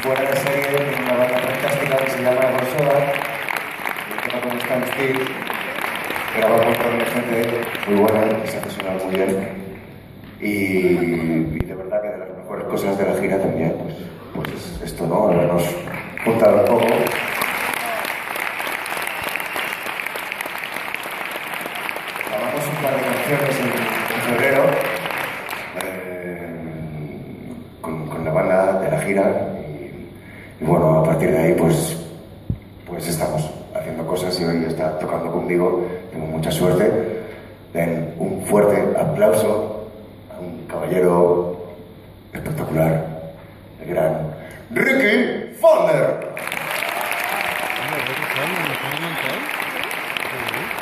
fuera de serie, tiene una banda fantástica que se llama Rosoda, que toca con Stan Steel, graba con toda la gente muy buena, que se hace sonar muy bien. Y de verdad que de las mejores cosas de la gira también, pues es esto, ¿no? Habernos juntado un poco. Grabamos un par de canciones en febrero con la banda de la gira y bueno, a partir de ahí pues estamos haciendo cosas y hoy está tocando conmigo, tengo mucha suerte. Den un fuerte aplauso a un caballero espectacular, el gran Ricky Fonder.